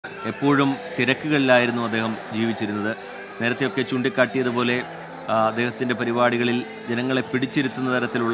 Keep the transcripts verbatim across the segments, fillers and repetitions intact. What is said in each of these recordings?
എപ്പോഴും തിരക്കുകളിലായിരുന്നു അദ്ദേഹം ജീവിച്ചിരുന്നത്. നേരത്തെയൊക്കെ ചൂണ്ടിക്കാട്ടിയതുപോലെ അദ്ദേഹത്തിൻ്റെ പരിപാടികളിൽ ജനങ്ങളെ പിടിച്ചിരുത്തുന്ന തരത്തിലുള്ള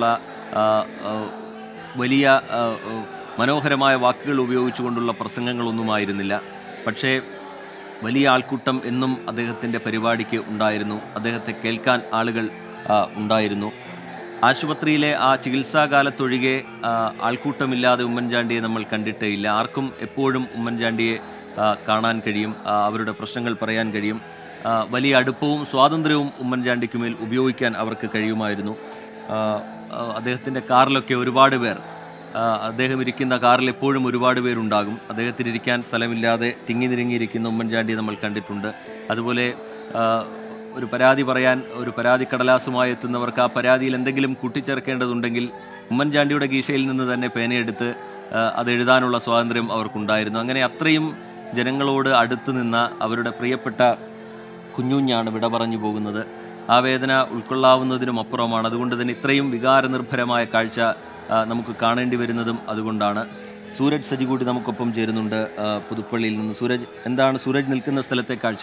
വലിയ മനോഹരമായ വാക്കുകൾ ഉപയോഗിച്ചുകൊണ്ടുള്ള പ്രസംഗങ്ങളൊന്നുമായിരുന്നില്ല. പക്ഷേ വലിയ ആൾക്കൂട്ടം എന്നും അദ്ദേഹത്തിൻ്റെ പരിപാടിക്ക് ഉണ്ടായിരുന്നു. അദ്ദേഹത്തെ കേൾക്കാൻ ആളുകൾ ഉണ്ടായിരുന്നു. ആശുപത്രിയിലെ ആ ചികിത്സാകാലത്തൊഴികെ ആൾക്കൂട്ടമില്ലാതെ ഉമ്മൻചാണ്ടിയെ നമ്മൾ കണ്ടിട്ടേ ഇല്ല. ആർക്കും എപ്പോഴും ഉമ്മൻചാണ്ടിയെ കാണാൻ കഴിയും, അവരുടെ പ്രശ്നങ്ങൾ പറയാൻ കഴിയും. വലിയ അടുപ്പവും സ്വാതന്ത്ര്യവും ഉമ്മൻചാണ്ടിക്കുമേൽ ഉപയോഗിക്കാൻ അവർക്ക് കഴിയുമായിരുന്നു. അദ്ദേഹത്തിൻ്റെ കാറിലൊക്കെ ഒരുപാട് പേർ, അദ്ദേഹം ഇരിക്കുന്ന കാറിൽ എപ്പോഴും ഒരുപാട് പേരുണ്ടാകും. അദ്ദേഹത്തിന് ഇരിക്കാൻ സ്ഥലമില്ലാതെ തിങ്ങി നിരങ്ങിയിരിക്കുന്ന ഉമ്മൻചാണ്ടിയെ നമ്മൾ കണ്ടിട്ടുണ്ട്. അതുപോലെ ഒരു പരാതി പറയാൻ ഒരു പരാതി കടലാസുമായി എത്തുന്നവർക്ക് ആ പരാതിയിൽ എന്തെങ്കിലും കൂട്ടിച്ചേർക്കേണ്ടതുണ്ടെങ്കിൽ ഉമ്മൻചാണ്ടിയുടെ കീശയിൽ നിന്ന് തന്നെ പേനയെടുത്ത് അത് എഴുതാനുള്ള സ്വാതന്ത്ര്യം അവർക്കുണ്ടായിരുന്നു. അങ്ങനെ അത്രയും ജനങ്ങളോട് അടുത്ത് നിന്ന അവരുടെ പ്രിയപ്പെട്ട കുഞ്ഞുഞ്ഞാണ് വിട പറഞ്ഞു പോകുന്നത്. ആ വേദന ഉൾക്കൊള്ളാവുന്നതിനും അപ്പുറമാണ്. അതുകൊണ്ട് തന്നെ ഇത്രയും വികാരനിർഭരമായ കാഴ്ച നമുക്ക് കാണേണ്ടി വരുന്നതും അതുകൊണ്ടാണ്. സൂരജ് സജി കൂടി നമുക്കൊപ്പം ചേരുന്നുണ്ട് പുതുപ്പള്ളിയിൽ നിന്ന്. സൂരജ്, എന്താണ് സൂരജ് നിൽക്കുന്ന സ്ഥലത്തെ കാഴ്ച?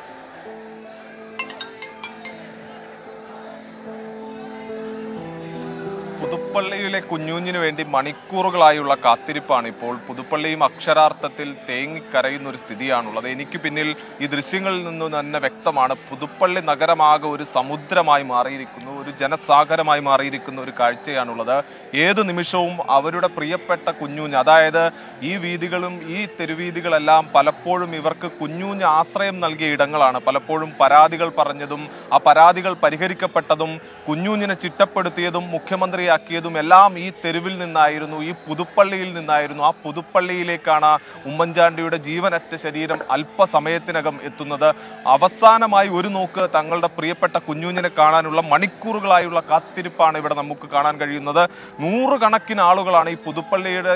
പുതുപ്പള്ളിയിലെ കുഞ്ഞുഞ്ഞിന് വേണ്ടി മണിക്കൂറുകളായുള്ള കാത്തിരിപ്പാണ് ഇപ്പോൾ. പുതുപ്പള്ളിയും അക്ഷരാർത്ഥത്തിൽ തേങ്ങിക്കരയുന്ന ഒരു സ്ഥിതിയാണുള്ളത്. എനിക്ക് പിന്നിൽ ഈ ദൃശ്യങ്ങളിൽ നിന്ന് തന്നെ വ്യക്തമാണ്, പുതുപ്പള്ളി നഗരമാകെ ഒരു സമുദ്രമായി മാറിയിരിക്കുന്നു, ഒരു ജനസാഗരമായി മാറിയിരിക്കുന്ന ഒരു കാഴ്ചയാണുള്ളത്. ഏതു നിമിഷവും അവരുടെ പ്രിയപ്പെട്ട കുഞ്ഞുഞ്ഞ്, അതായത് ഈ വീതികളും ഈ തെരുവീതികളെല്ലാം പലപ്പോഴും ഇവർക്ക് കുഞ്ഞുഞ്ഞ് ആശ്രയം നൽകിയ ഇടങ്ങളാണ്. പലപ്പോഴും പരാതികൾ പറഞ്ഞതും ആ പരാതികൾ പരിഹരിക്കപ്പെട്ടതും കുഞ്ഞുഞ്ഞിനെ ചിട്ടപ്പെടുത്തിയതും മുഖ്യമന്ത്രി ാക്കിയതും എല്ലാം ഈ തെരുവിൽ നിന്നായിരുന്നു, ഈ പുതുപ്പള്ളിയിൽ നിന്നായിരുന്നു. ആ പുതുപ്പള്ളിയിലേക്കാണ് ഉമ്മൻചാണ്ടിയുടെ ജീവനറ്റ ശരീരം അല്പസമയത്തിനകം എത്തുന്നത്. അവസാനമായി ഒരു നോക്ക് തങ്ങളുടെ പ്രിയപ്പെട്ട കുഞ്ഞുഞ്ഞിനെ കാണാനുള്ള മണിക്കൂറുകളായുള്ള കാത്തിരിപ്പാണ് ഇവിടെ നമുക്ക് കാണാൻ കഴിയുന്നത്. നൂറുകണക്കിന് ആളുകളാണ് ഈ പുതുപ്പള്ളിയുടെ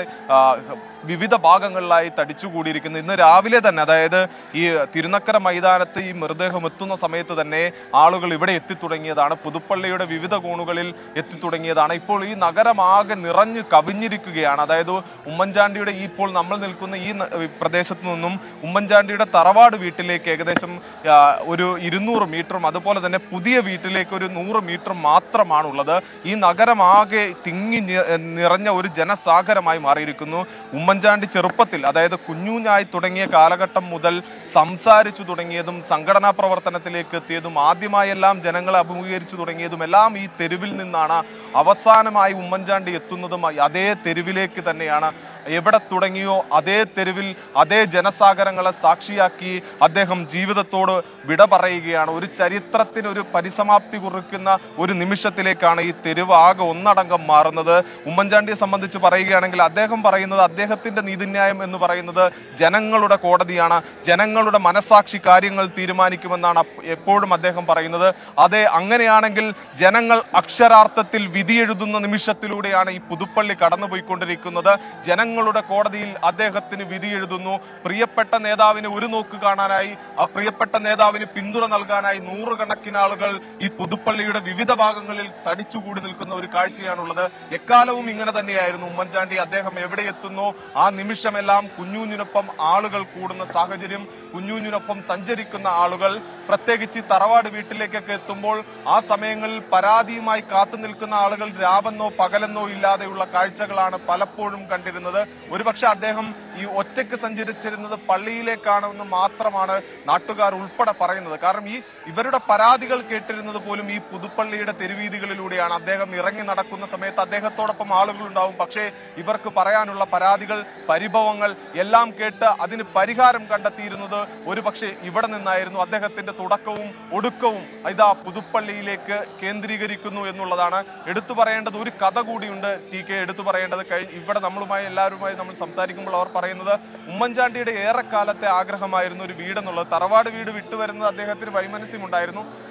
വിവിധ ഭാഗങ്ങളിലായി തടിച്ചുകൂടിയിരിക്കുന്നത്. ഇന്ന് രാവിലെ തന്നെ, അതായത് ഈ തിരുനക്കര മൈതാനത്ത് ഈ മൃതദേഹം എത്തുന്ന സമയത്ത് തന്നെ ആളുകൾ ഇവിടെ എത്തിത്തുടങ്ങിയതാണ്. പുതുപ്പള്ളിയുടെ വിവിധ കോണുകളിൽ എത്തിത്തുടങ്ങിയതാണ്. ഇപ്പോൾ ഈ നഗരമാകെ നിറഞ്ഞു കവിഞ്ഞിരിക്കുകയാണ്. അതായത് ഉമ്മൻചാണ്ടിയുടെ ഈ ഇപ്പോൾ നമ്മൾ നിൽക്കുന്ന ഈ പ്രദേശത്തു നിന്നും ഉമ്മൻചാണ്ടിയുടെ തറവാട് വീട്ടിലേക്ക് ഏകദേശം ഒരു ഇരുന്നൂറ് മീറ്ററും അതുപോലെ തന്നെ പുതിയ വീട്ടിലേക്ക് ഒരു നൂറ് മീറ്റർ മാത്രമാണുള്ളത്. ഈ നഗരമാകെ തിങ്ങി നിറഞ്ഞ ഒരു ജനസാഗരമായി മാറിയിരിക്കുന്നു. ഉമ്മൻചാണ്ടി ചെറുപ്പത്തിൽ, അതായത് കുഞ്ഞുഞ്ഞായി തുടങ്ങിയ കാലഘട്ടം മുതൽ സംസാരിച്ചു തുടങ്ങിയതും സംഘടനാ പ്രവർത്തനത്തിലേക്ക് എത്തിയതും ആദ്യമായെല്ലാം ജനങ്ങളെ അഭിമുഖീകരിച്ചു തുടങ്ങിയതും എല്ലാം ഈ തെരുവിൽ നിന്നാണ്. അവസാനമായി ഉമ്മൻചാണ്ടി എത്തുന്നതും അതേ തെരുവിലേക്ക് തന്നെയാണ്. എവിടെ തുടങ്ങിയോ അതേ തെരുവിൽ അതേ ജനസാഗരങ്ങളെ സാക്ഷിയാക്കി അദ്ദേഹം ജീവിതത്തോട് വിട പറയുകയാണ്. ഒരു ചരിത്രത്തിന് ഒരു പരിസമാപ്തി കുറിക്കുന്ന ഒരു നിമിഷത്തിലേക്കാണ് ഈ തെരുവ് ആകെ ഒന്നടങ്കം മാറുന്നത്. ഉമ്മൻചാണ്ടിയെ സംബന്ധിച്ച് പറയുകയാണെങ്കിൽ അദ്ദേഹം പറയുന്നത്, അദ്ദേഹത്തിന്റെ നീതിന്യായം എന്ന് പറയുന്നത് ജനങ്ങളുടെ കോടതിയാണ്, ജനങ്ങളുടെ മനസാക്ഷി കാര്യങ്ങൾ തീരുമാനിക്കുമെന്നാണ് എപ്പോഴും അദ്ദേഹം പറയുന്നത്. അതെ, അങ്ങനെയാണെങ്കിൽ ജനങ്ങൾ അക്ഷരാർത്ഥത്തിൽ വിധിയെഴുതുന്ന നിമിഷത്തിലൂടെയാണ് ഈ പുതുപ്പള്ളി കടന്നുപോയിക്കൊണ്ടിരിക്കുന്നത്. ജനങ്ങൾ ങ്ങളുടെ കോടതിയിൽ അദ്ദേഹത്തിന് വിധി എഴുതുന്നു. പ്രിയപ്പെട്ട നേതാവിന് ഒരു നോക്ക് കാണാനായി, ആ പ്രിയപ്പെട്ട നേതാവിന് പിന്തുണ നൽകാനായി നൂറുകണക്കിന് ആളുകൾ ഈ പുതുപ്പള്ളിയുടെ വിവിധ ഭാഗങ്ങളിൽ തടിച്ചുകൂടി നിൽക്കുന്ന ഒരു കാഴ്ചയാണുള്ളത്. എക്കാലവും ഇങ്ങനെ തന്നെയായിരുന്നു ഉമ്മൻചാണ്ടി. അദ്ദേഹം എവിടെ എത്തുന്നോ ആ നിമിഷമെല്ലാം കുഞ്ഞുഞ്ഞിനൊപ്പം ആളുകൾ കൂടുന്ന സാഹചര്യം, കുഞ്ഞുഞ്ഞിനൊപ്പം സഞ്ചരിക്കുന്ന ആളുകൾ, പ്രത്യേകിച്ച് തറവാട് വീട്ടിലേക്കൊക്കെ എത്തുമ്പോൾ ആ സമയങ്ങളിൽ പരാതിയുമായി കാത്തു നിൽക്കുന്ന ആളുകൾ രാവെന്നോ പകലെന്നോ ഇല്ലാതെയുള്ള കാഴ്ചകളാണ് പലപ്പോഴും കണ്ടിരുന്നത്. ഒരുപക്ഷെ അദ്ദേഹം ഈ ഒറ്റയ്ക്ക് സഞ്ചരിച്ചിരുന്നത് പള്ളിയിലേക്കാണെന്ന് മാത്രമാണ് നാട്ടുകാർ ഉൾപ്പെടെ പറയുന്നത്. കാരണം ഈ ഇവരുടെ പരാതികൾ കേട്ടിരുന്നത് പോലും ഈ പുതുപ്പള്ളിയുടെ തെരുവീതികളിലൂടെയാണ്. അദ്ദേഹം ഇറങ്ങി നടക്കുന്ന സമയത്ത് അദ്ദേഹത്തോടൊപ്പം ആളുകൾ ഉണ്ടാവും. പക്ഷേ ഇവർക്ക് പറയാനുള്ള പരാതികൾ, പരിഭവങ്ങൾ എല്ലാം കേട്ട് അതിന് പരിഹാരം കണ്ടെത്തിയിരുന്നത് ഒരുപക്ഷെ ഇവിടെ നിന്നായിരുന്നു. അദ്ദേഹത്തിന്റെ തുടക്കവും ഒടുക്കവും ഇതാ പുതുപ്പള്ളിയിലേക്ക് കേന്ദ്രീകരിക്കുന്നു എന്നുള്ളതാണ്. എടുത്തു പറയേണ്ടത് ഒരു കഥ കൂടിയുണ്ട് ടി കെ. എടുത്തു പറയേണ്ടത് കഴിഞ്ഞ ഇവിടെ നമ്മളുമായി എല്ലാവരുമായി നമ്മൾ സംസാരിക്കുമ്പോൾ അവർ പറയുന്നത് ഉമ്മൻചാണ്ടിയുടെ ഏറെക്കാലത്തെ ആഗ്രഹമായിരുന്നു ഒരു വീടെന്നുള്ളത്. തറവാട് വീട് വിട്ടുവരുന്നത് അദ്ദേഹത്തിന് വൈമനസ്യമുണ്ടായിരുന്നു.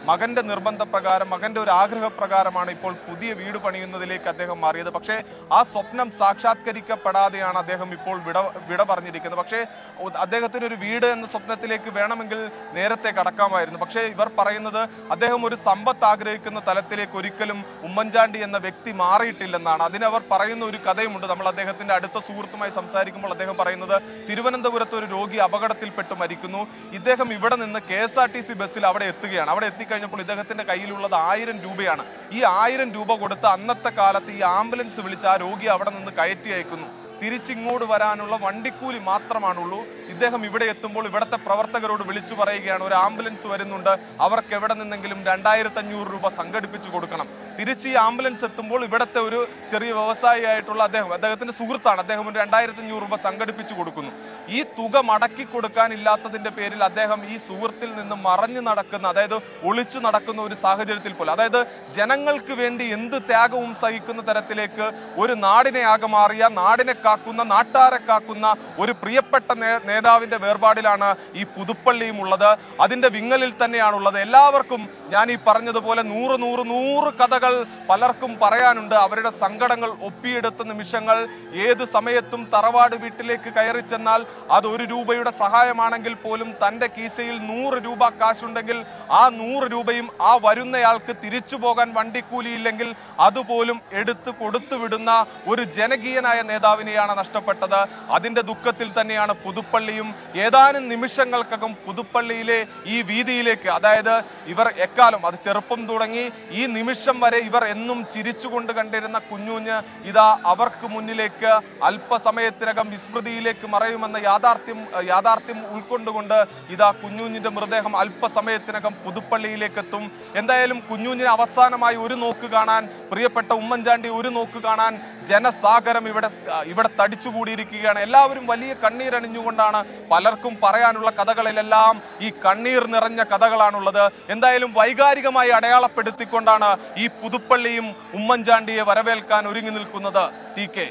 മകന്റെ നിർബന്ധപ്രകാരം മകന്റെ ഒരു ആഗ്രഹപ്രകാരമാണ് ഇപ്പോൾ പുതിയ വീട് പണിയുന്നതിലേക്ക് അദ്ദേഹം മാറിയത്. പക്ഷേ ആ സ്വപ്നം സാക്ഷാത്കരിക്കപ്പെടാതെയാണ് അദ്ദേഹം ഇപ്പോൾ വിട വിട പറഞ്ഞിരിക്കുന്നത്. പക്ഷേ അദ്ദേഹത്തിന് ഒരു വീട് എന്ന സ്വപ്നത്തിലേക്ക് വേണമെങ്കിൽ നേരത്തെ കടക്കാമായിരുന്നു. പക്ഷേ ഇവർ പറയുന്നത് അദ്ദേഹം ഒരു സമ്പത്ത് ആഗ്രഹിക്കുന്ന തലത്തിലേക്ക് ഒരിക്കലും ഉമ്മൻചാണ്ടി എന്ന വ്യക്തി മാറിയിട്ടില്ലെന്നാണ്. അതിനവർ പറയുന്ന ഒരു കഥയുമുണ്ട്. നമ്മൾ അദ്ദേഹത്തിന്റെ അടുത്ത സുഹൃത്തുമായി സംസാരിക്കുമ്പോൾ അദ്ദേഹം പറയുന്നത് തിരുവനന്തപുരത്ത് ഒരു രോഗി അപകടത്തിൽപ്പെട്ട് മരിക്കുന്നു. ഇദ്ദേഹം ഇവിടെ നിന്ന് K S R T C ബസ്സിൽ അവിടെ എത്തുകയാണ്. അവിടെ എത്തിക്കഴിഞ്ഞപ്പോൾ ഇദ്ദേഹത്തിന്റെ കയ്യിലുള്ളത് ആയിരം രൂപയാണ്. ഈ ആയിരം രൂപ കൊടുത്ത് അന്നത്തെ കാലത്ത് ഈ ആംബുലൻസ് വിളിച്ച് ആ രോഗി അവിടെ നിന്ന് കയറ്റി അയക്കുന്നു. തിരിച്ചിങ്ങോട്ട് വരാനുള്ള വണ്ടിക്കൂലി മാത്രമാണുള്ളൂ. ഇദ്ദേഹം ഇവിടെ എത്തുമ്പോൾ ഇവിടുത്തെ പ്രവർത്തകരോട് വിളിച്ചു പറയുകയാണ്, ഒരു ആംബുലൻസ് വരുന്നുണ്ട്, അവർക്ക് എവിടെ നിന്നെങ്കിലും രണ്ടായിരത്തി അഞ്ഞൂറ് രൂപ സംഘടിപ്പിച്ചു കൊടുക്കണം. തിരിച്ച് ഈ ആംബുലൻസ് എത്തുമ്പോൾ ഇവിടുത്തെ ഒരു ചെറിയ വ്യവസായിയായിട്ടുള്ള അദ്ദേഹം അദ്ദേഹത്തിന്റെ സുഹൃത്താണ്, അദ്ദേഹം ഒരു രണ്ടായിരത്തി അഞ്ഞൂറ് രൂപ സംഘടിപ്പിച്ചു കൊടുക്കുന്നു. ഈ തുക മടക്കി കൊടുക്കാനില്ലാത്തതിന്റെ പേരിൽ അദ്ദേഹം ഈ സുഹൃത്തിൽ നിന്ന് മറഞ്ഞു നടക്കുന്ന, അതായത് ഒളിച്ചു നടക്കുന്ന ഒരു സാഹചര്യത്തിൽ പോലെ, അതായത് ജനങ്ങൾക്ക് വേണ്ടി എന്ത് ത്യാഗവും സഹിക്കുന്ന തരത്തിലേക്ക് ഒരു നാടിനെ ആകെ മാറിയ, നാടിനെ കാക്കുന്ന, നാട്ടാരെ കാക്കുന്ന ഒരു പ്രിയപ്പെട്ട നേതാവിന്റെ വേർപാടിലാണ് ഈ പുതുപ്പള്ളിയും ഉള്ളത്. അതിന്റെ വിങ്ങലിൽ തന്നെയാണുള്ളത്. എല്ലാവർക്കും ഞാൻ ഈ പറഞ്ഞതുപോലെ നൂറ് നൂറ് നൂറ് കഥകൾ പലർക്കും പറയാനുണ്ട്. അവരുടെ സങ്കടങ്ങൾ ഒപ്പിയെടുത്ത നിമിഷങ്ങൾ, ഏത് സമയത്തും തറവാട് വീട്ടിലേക്ക് കയറി ചെന്നാൽ അത് ഒരു രൂപയുടെ സഹായമാണെങ്കിൽ പോലും തന്റെ കീശയിൽ നൂറ് രൂപ കാശുണ്ടെങ്കിൽ ആ നൂറ് രൂപയും ആ വരുന്നയാൾക്ക് തിരിച്ചു പോകാൻ വണ്ടിക്കൂലിയില്ലെങ്കിൽ അതുപോലും എടുത്ത് കൊടുത്തു വിടുന്ന ഒരു ജനകീയനായ നേതാവിനെയാണ് നഷ്ടപ്പെട്ടത്. അതിന്റെ ദുഃഖത്തിൽ തന്നെയാണ് പുതുപ്പള്ളിയും. ഏതാനും നിമിഷങ്ങൾക്കകം പുതുപ്പള്ളിയിലെ ഈ വീതിയിലേക്ക്, അതായത് ഇവർ എക്കാലം, അത് ചെറുപ്പം തുടങ്ങി ഈ നിമിഷം വരെ ഇവർ എന്നും ചിരിച്ചുകൊണ്ട് കണ്ടിരുന്ന കുഞ്ഞുഞ്ഞ് ഇതാ അവർക്ക് മുന്നിലേക്ക് അല്പസമയത്തിനകം വിസ്മൃതിയിലേക്ക് മറയുമെന്ന യാഥാർത്ഥ്യം യാഥാർത്ഥ്യം ഉൾക്കൊണ്ടുകൊണ്ട് ഇതാ കുഞ്ഞുഞ്ഞിന്റെ മൃതദേഹം അല്പസമയത്തിനകം പുതുപ്പള്ളിയിലേക്ക് എത്തും. എന്തായാലും കുഞ്ഞുഞ്ഞിനെ അവസാനമായി ഒരു നോക്ക് കാണാൻ, പ്രിയപ്പെട്ട ഉമ്മൻചാണ്ടി ഒരു നോക്ക് കാണാൻ ജനസാഗരം ഇവിടെ ഇവിടെ തടിച്ചുകൂടിയിരിക്കുകയാണ്. എല്ലാവരും വലിയ കണ്ണീരണിഞ്ഞുകൊണ്ടാണ്. പലർക്കും പറയാനുള്ള കഥകളിലെല്ലാം ഈ കണ്ണീർ നിറഞ്ഞ കഥകളാണുള്ളത്. എന്തായാലും വൈകാരികമായി അടയാളപ്പെടുത്തിക്കൊണ്ടാണ് ഈ പുതുപ്പള്ളിയും ഉമ്മൻചാണ്ടിയെ വരവേൽക്കാൻ ഒരുങ്ങി നിൽക്കുന്നത്. ടി കെ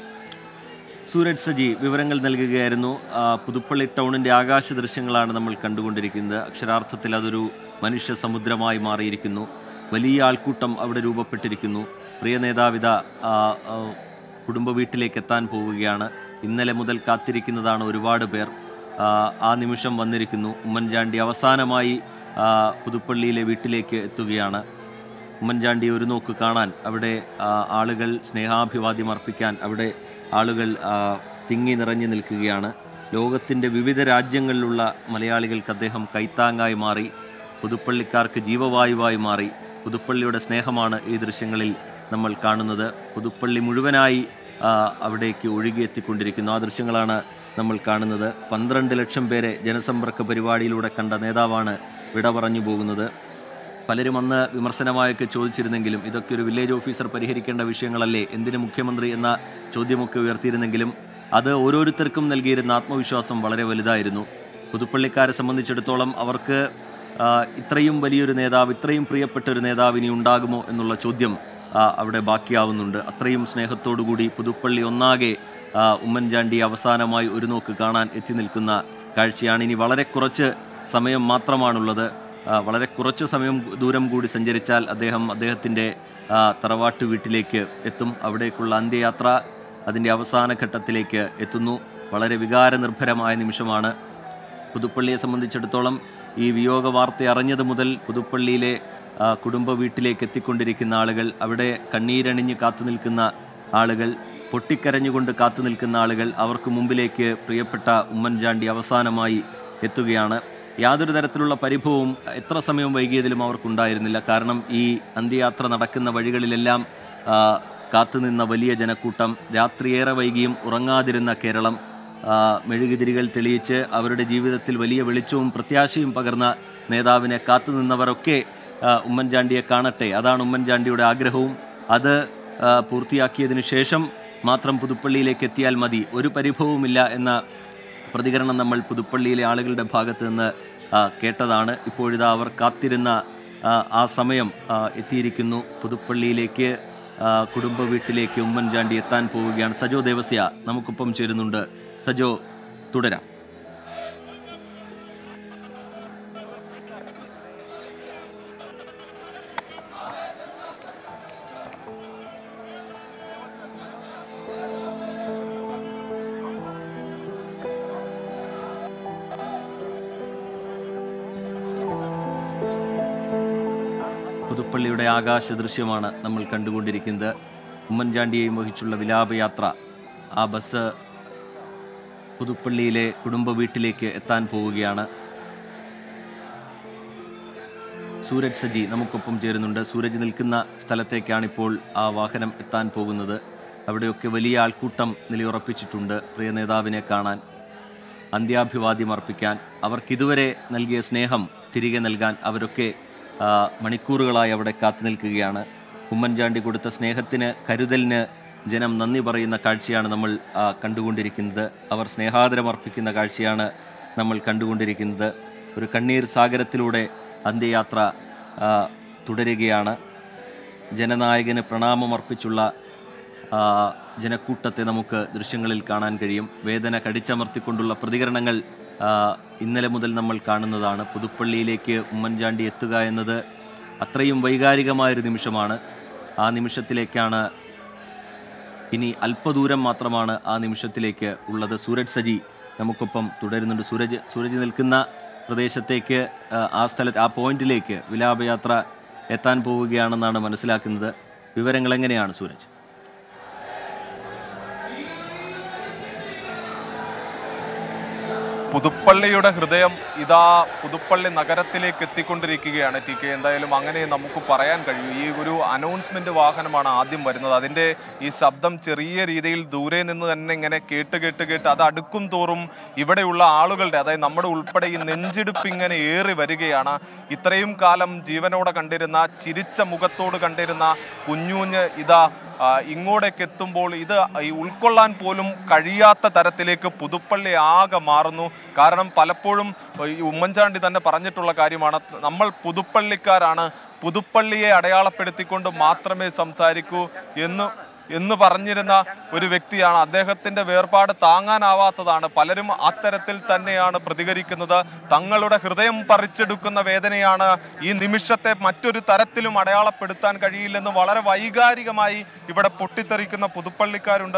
സൂരജ് സജി വിവരങ്ങൾ നൽകുകയായിരുന്നു. പുതുപ്പള്ളി ടൗണിൻ്റെ ആകാശ ദൃശ്യങ്ങളാണ് നമ്മൾ കണ്ടുകൊണ്ടിരിക്കുന്നത്. അക്ഷരാർത്ഥത്തിൽ അതൊരു മനുഷ്യ സമുദ്രമായി മാറിയിരിക്കുന്നു. വലിയ ആൾക്കൂട്ടം അവിടെ രൂപപ്പെട്ടിരിക്കുന്നു. പ്രിയ നേതാവിത കുടുംബ വീട്ടിലേക്ക് എത്താൻ പോവുകയാണ്. ഇന്നലെ മുതൽ കാത്തിരിക്കുന്നതാണ് ഒരുപാട് പേർ. ആ നിമിഷം വന്നിരിക്കുന്നു. ഉമ്മൻചാണ്ടി അവസാനമായി പുതുപ്പള്ളിയിലെ വീട്ടിലേക്ക് എത്തുകയാണ്. ഉമ്മൻചാണ്ടി ഒരു നോക്ക് കാണാൻ അവിടെ ആളുകൾ സ്നേഹാഭിവാദ്യം അർപ്പിക്കാൻ അവിടെ ആളുകൾ തിങ്ങി നിറഞ്ഞു നിൽക്കുകയാണ്. ലോകത്തിൻ്റെ വിവിധ രാജ്യങ്ങളിലുള്ള മലയാളികൾക്ക് അദ്ദേഹം കൈത്താങ്ങായി മാറി. പുതുപ്പള്ളിക്കാർക്ക് ജീവവായുവായി മാറി. പുതുപ്പള്ളിയുടെ സ്നേഹമാണ് ഈ ദൃശ്യങ്ങളിൽ നമ്മൾ കാണുന്നത്. പുതുപ്പള്ളി മുഴുവനായി അവിടേക്ക് ഒഴുകിയെത്തിക്കൊണ്ടിരിക്കുന്നു. ആ ദൃശ്യങ്ങളാണ് നമ്മൾ കാണുന്നത്. പന്ത്രണ്ട് ലക്ഷം പേരെ ജനസമ്പർക്ക പരിപാടിയിലൂടെ കണ്ട നേതാവാണ് വിട പറഞ്ഞു പോകുന്നത്. പലരും അന്ന് വിമർശനമായൊക്കെ ചോദിച്ചിരുന്നെങ്കിലും ഇതൊക്കെ ഒരു വില്ലേജ് ഓഫീസർ പരിഹരിക്കേണ്ട വിഷയങ്ങളല്ലേ, എന്തിന് മുഖ്യമന്ത്രി എന്ന ചോദ്യമൊക്കെ ഉയർത്തിയിരുന്നെങ്കിലും അത് ഓരോരുത്തർക്കും നൽകിയിരുന്ന ആത്മവിശ്വാസം വളരെ വലുതായിരുന്നു. പുതുപ്പള്ളിക്കാരെ സംബന്ധിച്ചിടത്തോളം അവർക്ക് ഇത്രയും വലിയൊരു നേതാവ്, ഇത്രയും പ്രിയപ്പെട്ട ഒരു നേതാവ് ഇനി ഉണ്ടാകുമോ എന്നുള്ള ചോദ്യം അവിടെ ബാക്കിയാവുന്നുണ്ട്. അത്രയും സ്നേഹത്തോടുകൂടി പുതുപ്പള്ളി ഒന്നാകെ ഉമ്മൻചാണ്ടി അവസാനമായി ഒരു നോക്ക് കാണാൻ എത്തി നിൽക്കുന്ന കാഴ്ചയാണ്. ഇനി വളരെ കുറച്ച് സമയം മാത്രമാണുള്ളത്. വളരെ കുറച്ച് സമയം ദൂരം കൂടി സഞ്ചരിച്ചാൽ അദ്ദേഹം അദ്ദേഹത്തിൻ്റെ തറവാട്ട് വീട്ടിലേക്ക് എത്തും. അവിടേക്കുള്ള അന്ത്യയാത്ര അതിൻ്റെ അവസാന ഘട്ടത്തിലേക്ക് എത്തുന്നു. വളരെ വികാരനിർഭരമായ നിമിഷമാണ്. പുതുപ്പള്ളിയെ സംബന്ധിച്ചിടത്തോളം ഈ വിയോഗ വാർത്ത അറിഞ്ഞത് മുതൽ പുതുപ്പള്ളിയിലെ കുടുംബ വീട്ടിലേക്ക് എത്തിക്കൊണ്ടിരിക്കുന്ന ആളുകൾ, അവിടെ കണ്ണീരണിഞ്ഞ് കാത്തു നിൽക്കുന്ന ആളുകൾ, പൊട്ടിക്കരഞ്ഞുകൊണ്ട് കാത്തു നിൽക്കുന്ന ആളുകൾ, അവർക്ക് മുമ്പിലേക്ക് പ്രിയപ്പെട്ട ഉമ്മൻചാണ്ടി അവസാനമായി എത്തുകയാണ്. യാതൊരു തരത്തിലുള്ള പരിഭവവും എത്ര സമയം വൈകിയതിലും അവർക്കുണ്ടായിരുന്നില്ല. കാരണം ഈ അന്ത്യയാത്ര നടക്കുന്ന വഴികളിലെല്ലാം കാത്തുനിന്ന വലിയ ജനക്കൂട്ടം, രാത്രിയേറെ വൈകിയും ഉറങ്ങാതിരുന്ന കേരളം, മെഴുകുതിരികൾ തെളിയിച്ച് അവരുടെ ജീവിതത്തിൽ വലിയ വെളിച്ചവും പ്രത്യാശയും പകർന്ന നേതാവിനെ കാത്തുനിന്നവരൊക്കെ ഉമ്മൻചാണ്ടിയെ കാണട്ടെ, അതാണ് ഉമ്മൻചാണ്ടിയുടെ ആഗ്രഹവും. അത് പൂർത്തിയാക്കിയതിനു ശേഷം മാത്രം പുതുപ്പള്ളിയിലേക്ക് എത്തിയാൽ മതി, ഒരു പരിഭവവുമില്ല എന്ന പ്രതികരണം നമ്മൾ പുതുപ്പള്ളിയിലെ ആളുകളുടെ ഭാഗത്ത് നിന്ന് കേട്ടതാണ്. ഇപ്പോഴിതാ അവർ കാത്തിരുന്ന ആ സമയം എത്തിയിരിക്കുന്നു. പുതുപ്പള്ളിയിലേക്ക്, കുടുംബ വീട്ടിലേക്ക് ഉമ്മൻചാണ്ടി എത്താൻ പോവുകയാണ്. സജോ ദേവസ്യ നമുക്കൊപ്പം ചേരുന്നുണ്ട്. സജോ, തുടരാം. പുതുപ്പള്ളിയുടെ ആകാശ ദൃശ്യമാണ് നമ്മൾ കണ്ടുകൊണ്ടിരിക്കുന്നത്. ഉമ്മൻചാണ്ടിയെയും വഹിച്ചുള്ള വിലാപയാത്ര, ആ ബസ് പുതുപ്പള്ളിയിലെ കുടുംബ വീട്ടിലേക്ക് എത്താൻ പോവുകയാണ്. സൂരജ് സജി നമുക്കൊപ്പം ചേരുന്നുണ്ട്. സൂരജ് നിൽക്കുന്ന സ്ഥലത്തേക്കാണിപ്പോൾ ആ വാഹനം എത്താൻ പോകുന്നത്. അവിടെയൊക്കെ വലിയ ആൾക്കൂട്ടം നിലയുറപ്പിച്ചിട്ടുണ്ട് പ്രിയ നേതാവിനെ കാണാൻ, അന്ത്യാഭിവാദ്യം അർപ്പിക്കാൻ. അവർക്കിതുവരെ നൽകിയ സ്നേഹം തിരികെ നൽകാൻ അവരൊക്കെ മണിക്കൂറുകളായി അവിടെ കാത്തു നിൽക്കുകയാണ്. ഉമ്മൻചാണ്ടി കൊടുത്ത സ്നേഹത്തിന്, കരുതലിന് ജനം നന്ദി പറയുന്ന കാഴ്ചയാണ് നമ്മൾ കണ്ടുകൊണ്ടിരിക്കുന്നത്. അവർ സ്നേഹാദരം അർപ്പിക്കുന്ന കാഴ്ചയാണ് നമ്മൾ കണ്ടുകൊണ്ടിരിക്കുന്നത്. ഒരു കണ്ണീർ സാഗരത്തിലൂടെ അന്ത്യയാത്ര തുടരുകയാണ്. ജനനായകന് പ്രണാമം അർപ്പിച്ചുള്ള ജനക്കൂട്ടത്തെ നമുക്ക് ദൃശ്യങ്ങളിൽ കാണാൻ കഴിയും. വേദന കടിച്ചമർത്തിക്കൊണ്ടുള്ള പ്രതികരണങ്ങൾ ഇന്നലെ മുതൽ നമ്മൾ കാണുന്നതാണ്. പുതുപ്പള്ളിയിലേക്ക് ഉമ്മൻചാണ്ടി എത്തുക എന്നത് അത്രയും വൈകാരികമായൊരു നിമിഷമാണ്. ആ നിമിഷത്തിലേക്കാണ് ഇനി അല്പദൂരം മാത്രമാണ് ആ നിമിഷത്തിലേക്ക് ഉള്ളത്. സൂരജ് സജി നമുക്കൊപ്പം തുടരുന്നുണ്ട്. സൂരജ് സൂരജ് നിൽക്കുന്ന പ്രദേശത്തേക്ക്, ആ സ്ഥലത്ത്, ആ പോയിന്റിലേക്ക് വിലാപയാത്ര എത്താൻ പോവുകയാണെന്നാണ് മനസ്സിലാക്കുന്നത്. വിവരങ്ങൾ എങ്ങനെയാണ് സൂരജ്? പുതുപ്പള്ളിയുടെ ഹൃദയം ഇതാ പുതുപ്പള്ളി നഗരത്തിലേക്ക് എത്തിക്കൊണ്ടിരിക്കുകയാണ് ടി കെ. എന്തായാലും അങ്ങനെ നമുക്ക് പറയാൻ കഴിയും. ഈ ഒരു അനൗൺസ്മെന്റ് വാഹനമാണ് ആദ്യം വരുന്നത്. അതിൻ്റെ ഈ ശബ്ദം ചെറിയ രീതിയിൽ ദൂരെ നിന്ന് തന്നെ ഇങ്ങനെ കേട്ട് കേട്ട് കേട്ട് അത് അടുക്കും തോറും ഇവിടെയുള്ള ആളുകളുടെ, അതായത് നമ്മുടെ ഉൾപ്പെടെ ഈ നെഞ്ചിടിപ്പ് ഇങ്ങനെ ഏറി വരികയാണ്. ഇത്രയും കാലം ജീവനോടെ കണ്ടിരുന്ന, ചിരിച്ച മുഖത്തോട് കണ്ടിരുന്ന കുഞ്ഞൂഞ്ഞ് ഇതാ ഇങ്ങോട്ടേക്ക് എത്തുമ്പോൾ ഇത് ഈ ഉൾക്കൊള്ളാൻ പോലും കഴിയാത്ത തരത്തിലേക്ക് പുതുപ്പള്ളി ആകെ മാറുന്നു. കാരണം പലപ്പോഴും ഈ ഉമ്മൻചാണ്ടി തന്നെ പറഞ്ഞിട്ടുള്ള കാര്യമാണ്, നമ്മൾ പുതുപ്പള്ളിക്കാരാണ്, പുതുപ്പള്ളിയെ അടയാളപ്പെടുത്തിക്കൊണ്ട് മാത്രമേ സംസാരിക്കൂ എന്ന് എന്ന് പറഞ്ഞിരുന്ന ഒരു വ്യക്തിയാണ്. അദ്ദേഹത്തിന്റെ വേർപാട് താങ്ങാനാവാത്തതാണ്. പലരും അത്തരത്തിൽ തന്നെയാണ് പ്രതികരിക്കുന്നത്. തങ്ങളുടെ ഹൃദയം പറിച്ചെടുക്കുന്ന വേദനയാണ്. ഈ നിമിഷത്തെ മറ്റൊരു തരത്തിലും അടയാളപ്പെടുത്താൻ കഴിയില്ലെന്ന് വളരെ വൈകാരികമായി ഇവിടെ പൊട്ടിത്തെറിക്കുന്ന പുതുപ്പള്ളിക്കാരുണ്ട്.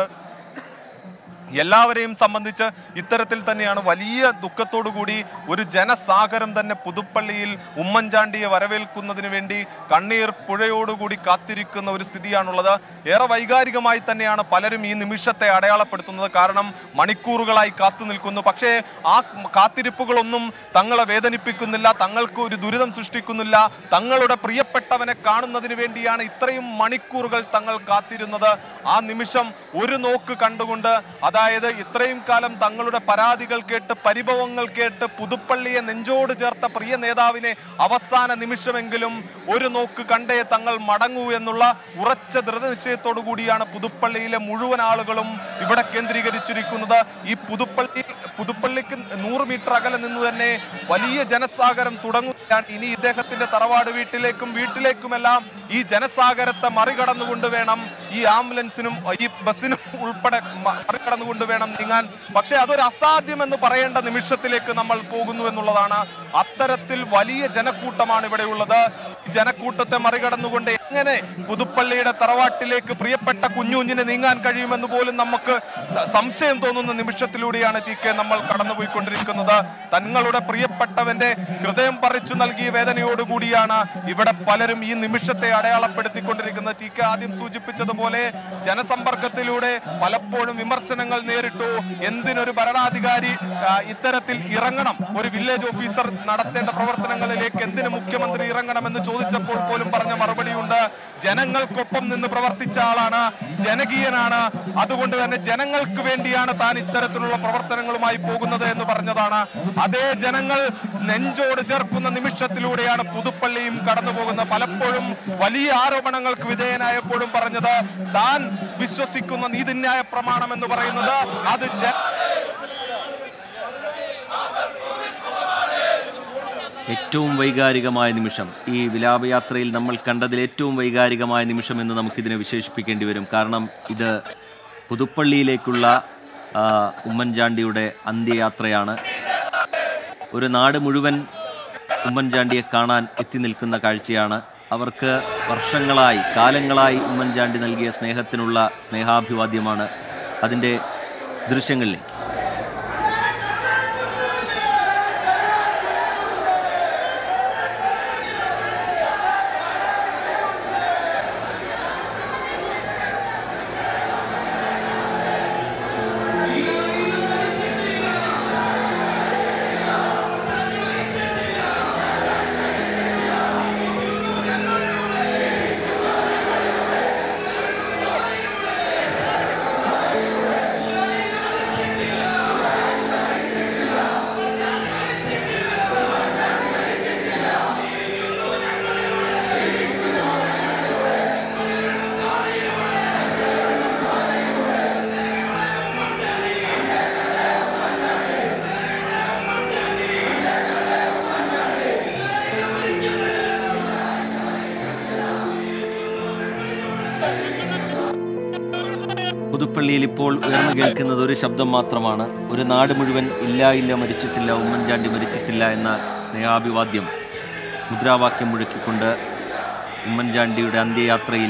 എല്ലാവരെയും സംബന്ധിച്ച് ഇത്തരത്തിൽ തന്നെയാണ്. വലിയ ദുഃഖത്തോടു കൂടി ഒരു ജനസാഗരം തന്നെ പുതുപ്പള്ളിയിൽ ഉമ്മൻചാണ്ടിയെ വരവേൽക്കുന്നതിന് വേണ്ടി കണ്ണീർ പുഴയോടുകൂടി കാത്തിരിക്കുന്ന ഒരു സ്ഥിതിയാണുള്ളത്. ഏറെ വൈകാരികമായി തന്നെയാണ് പലരും ഈ നിമിഷത്തെ അടയാളപ്പെടുത്തുന്നത്. കാരണം മണിക്കൂറുകളായി കാത്തു നിൽക്കുന്നു. പക്ഷേ ആ കാത്തിരിപ്പുകളൊന്നും തങ്ങളെ വേദനിപ്പിക്കുന്നില്ല, തങ്ങൾക്ക് ഒരു ദുരിതം സൃഷ്ടിക്കുന്നില്ല. തങ്ങളുടെ പ്രിയപ്പെട്ടവനെ കാണുന്നതിന് വേണ്ടിയാണ് ഇത്രയും മണിക്കൂറുകൾ തങ്ങൾ കാത്തിരുന്നത്. ആ നിമിഷം ഒരു നോക്ക് കണ്ടുകൊണ്ട്, അതായത് ഇത്രയും കാലം തങ്ങളുടെ പരാതികൾ കേട്ട്, പരിഭവങ്ങൾ കേട്ട് പുതുപ്പള്ളിയെ നെഞ്ചോട് ചേർത്ത പ്രിയ നേതാവിനെ അവസാന നിമിഷമെങ്കിലും ഒരു നോക്ക് കണ്ടേ തങ്ങൾ മടങ്ങൂ എന്നുള്ള ഉറച്ച ദൃഢനിശ്ചയത്തോടു കൂടിയാണ് പുതുപ്പള്ളിയിലെ മുഴുവൻ ആളുകളും ഇവിടെ കേന്ദ്രീകരിച്ചിരിക്കുന്നത്. ഈ പുതുപ്പള്ളി പുതുപ്പള്ളിക്ക് നൂറ് മീറ്റർ അകലെ നിന്ന് തന്നെ വലിയ ജനസാഗരം തുടങ്ങുകയാണ്. ഇനി ഇദ്ദേഹത്തിന്റെ തറവാട് വീട്ടിലേക്കും വീട്ടിലേക്കുമെല്ലാം ഈ ജനസാഗരത്തെ മറികടന്നുകൊണ്ട് വേണം ഈ ആംബുലൻസിനും ഈ ബസ്സിനും ഉൾപ്പെടെ മറികടന്നു കൊണ്ട് വേണം നീങ്ങാൻ. പക്ഷെ അതൊരു അസാധ്യം എന്ന് പറയേണ്ട നിമിഷത്തിലേക്ക് നമ്മൾ പോകുന്നു എന്നുള്ളതാണ്. അത്തരത്തിൽ വലിയ ജനക്കൂട്ടമാണ് ഇവിടെ ഉള്ളത്. ജനക്കൂട്ടത്തെ മറികടന്നുകൊണ്ട് എങ്ങനെ പുതുപ്പള്ളിയുടെ തറവാട്ടിലേക്ക് പ്രിയപ്പെട്ട കുഞ്ഞുഞ്ഞിനെ നീങ്ങാൻ കഴിയുമെന്ന് പോലും നമുക്ക് സംശയം തോന്നുന്ന നിമിഷത്തിലൂടെയാണ് ടി കെ നമ്മൾ കടന്നുപോയിക്കൊണ്ടിരിക്കുന്നത്. തങ്ങളുടെ പ്രിയപ്പെട്ടവന്റെ ഹൃദയം പറിച്ചു നൽകിയ വേദനയോടുകൂടിയാണ് ഇവിടെ പലരും ഈ നിമിഷത്തെ അടയാളപ്പെടുത്തിക്കൊണ്ടിരിക്കുന്നത്. ടി കെ ആദ്യം സൂചിപ്പിച്ചതുപോലെ ജനസമ്പർക്കത്തിലൂടെ പലപ്പോഴും വിമർശനങ്ങൾ നേരിട്ടു. എന്തിനൊരു ഭരണാധികാരി ഇത്തരത്തിൽ ഇറങ്ങണം, ഒരു വില്ലേജ് ഓഫീസർ നടത്തേണ്ട പ്രവർത്തനങ്ങളിലേക്ക് എന്തിന് മുഖ്യമന്ത്രി ഇറങ്ങണമെന്ന് ചോദിച്ചപ്പോൾ പോലും പറഞ്ഞ മറുപടിയുണ്ട്, ജനങ്ങൾക്കൊപ്പം നിന്ന് പ്രവർത്തിച്ച ആളാണ്, ജനകീയനാണ്, അതുകൊണ്ട് തന്നെ ജനങ്ങൾക്ക് വേണ്ടിയാണ് താൻ ഇത്തരത്തിലുള്ള പ്രവർത്തനങ്ങളുമായി പോകുന്നത് എന്ന് പറഞ്ഞതാണ്. അതേ ജനങ്ങൾ നെഞ്ചോട് ചേർക്കുന്ന നിമിഷത്തിലൂടെയാണ് പുതുപ്പള്ളിയും കടന്നു പോകുന്നത്. പലപ്പോഴും വലിയ ആരോപണങ്ങൾക്ക് വിധേയനായപ്പോഴും പറഞ്ഞത് താൻ വിശ്വസിക്കുന്ന നീതിന്യായ പ്രമാണം എന്ന് പറയുന്നത് അത് ഏറ്റവും വൈകാരികമായ നിമിഷം, ഈ വിലാപയാത്രയിൽ നമ്മൾ കണ്ടതിൽ ഏറ്റവും വൈകാരികമായ നിമിഷം എന്ന് നമുക്കിതിനെ വിശേഷിപ്പിക്കേണ്ടി വരും. കാരണം ഇത് പുതുപ്പള്ളിയിലേക്കുള്ള ഉമ്മൻചാണ്ടിയുടെ അന്ത്യയാത്രയാണ്. ഒരു നാട് മുഴുവൻ ഉമ്മൻചാണ്ടിയെ കാണാൻ എത്തി നിൽക്കുന്ന കാഴ്ചയാണ്. അവർക്ക് വർഷങ്ങളായി, കാലങ്ങളായി ഉമ്മൻചാണ്ടി നൽകിയ സ്നേഹത്തിനുള്ള സ്നേഹാഭിവാദ്യമാണ്. അതിൻ്റെ ദൃശ്യങ്ങളിലേക്ക് പുതുപ്പള്ളിയിൽ ഇപ്പോൾ ഉയർന്നു കേൾക്കുന്നത് ഒരു ശബ്ദം മാത്രമാണ്. ഒരു നാട് മുഴുവൻ ഇല്ല ഇല്ല മരിച്ചിട്ടില്ല, ഉമ്മൻചാണ്ടി മരിച്ചിട്ടില്ല എന്ന സ്നേഹാഭിവാദ്യം മുദ്രാവാക്യം മുഴക്കിക്കൊണ്ട് ഉമ്മൻചാണ്ടിയുടെ അന്ത്യയാത്രയിൽ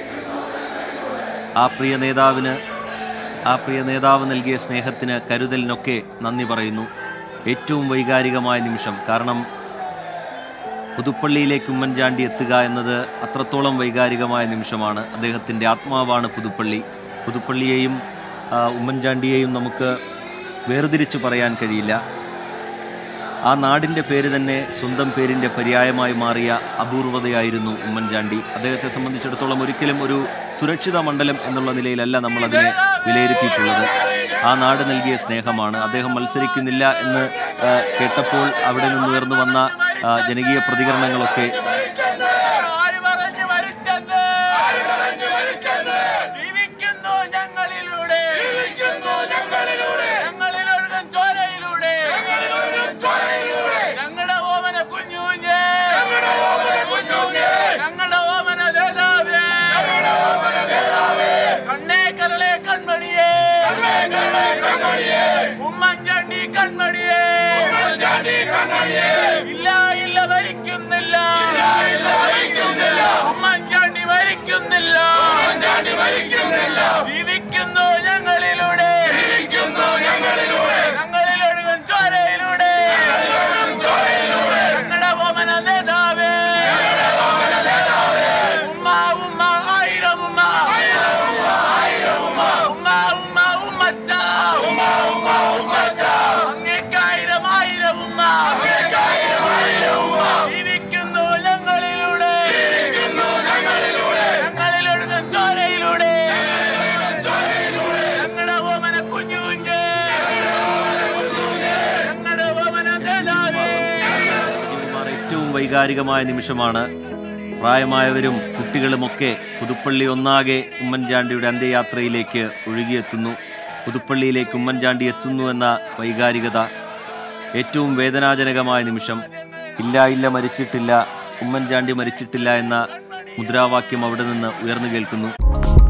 ആ പ്രിയ നേതാവിന് ആ പ്രിയ നേതാവ് നൽകിയ സ്നേഹത്തിന്, കരുതലിനൊക്കെ നന്ദി പറയുന്നു. ഏറ്റവും വൈകാരികമായ നിമിഷം. കാരണം പുതുപ്പള്ളിയിലേക്ക് ഉമ്മൻചാണ്ടി എത്തുക എന്നത് അത്രത്തോളം വൈകാരികമായ നിമിഷമാണ്. അദ്ദേഹത്തിൻ്റെ ആത്മാവാണ് പുതുപ്പള്ളി. പുതുപ്പള്ളിയെയും ഉമ്മൻചാണ്ടിയെയും നമുക്ക് വേർതിരിച്ച് പറയാൻ കഴിയില്ല. ആ നാടിൻ്റെ പേര് തന്നെ സ്വന്തം പേരിൻ്റെ പര്യായമായി മാറിയ അപൂർവതയായിരുന്നു ഉമ്മൻചാണ്ടി. അദ്ദേഹത്തെ സംബന്ധിച്ചിടത്തോളം ഒരിക്കലും ഒരു സുരക്ഷിത മണ്ഡലം എന്നുള്ള നിലയിലല്ല നമ്മളതിനെ വിലയിരുത്തിയിട്ടുള്ളത്. ആ നാട് നൽകിയ സ്നേഹമാണ്. അദ്ദേഹം മത്സരിക്കുന്നില്ല എന്ന് കേട്ടപ്പോൾ അവിടെ നിന്ന് ഉയർന്നു വന്ന ജനകീയ പ്രതികരണങ്ങളൊക്കെ ഉമ്മൻചാണ്ടി കൺമണിയേ, ഇല്ല ഇല്ല മരിക്കുന്നില്ല, ഉമ്മൻചാണ്ടി മരിക്കുന്നില്ല, ജീവിക്കുന്നു ഞങ്ങളിലൂടെ, ഞങ്ങളിലൊഴുകും ചോരയിലൂടെ, ഞങ്ങളുടെ ഓമന നേതാവേ, ഉമ്മ ഉമ്മ ആയിരം ഉമ്മ, ഉമ്മ ഉമ്മ ഉമ്മച്ച, അങ്ങേക്കായിരം ആയിരം ഉമ്മ, ജീവിക്കുന്നു ഞങ്ങളിലൂടെ, ഞങ്ങളിലൊഴുകും ചോരയിലൂടെ, ഞങ്ങളുടെ ഓമന കുഞ്ഞു കുഞ്ഞ്, ഞങ്ങളുടെ ഓമന നേതാവേ. ഏറ്റവും വൈകാരികമായ നിമിഷമാണ്. പ്രായമായവരും കുട്ടികളുമൊക്കെ പുതുപ്പള്ളി ഒന്നാകെ ഉമ്മൻചാണ്ടിയുടെ അന്ത്യയാത്രയിലേക്ക് ഒഴുകിയെത്തുന്നു. പുതുപ്പള്ളിയിലേക്ക് ഉമ്മൻചാണ്ടി എത്തുന്നു എന്ന വൈകാരികത, ഏറ്റവും വേദനാജനകമായ നിമിഷം. ഇല്ല ഇല്ല മരിച്ചിട്ടില്ല, ഉമ്മൻചാണ്ടി മരിച്ചിട്ടില്ല എന്ന മുദ്രാവാക്യം അവിടെ നിന്ന് ഉയർന്നു കേൾക്കുന്നു.